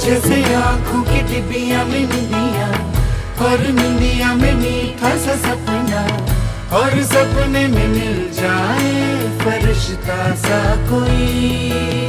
जैसे आँखों की डिबिया में निंदिया, और निंदिया में मीठा सा सपना, और सपने में मिल जाए फरिश्ता सा कोई।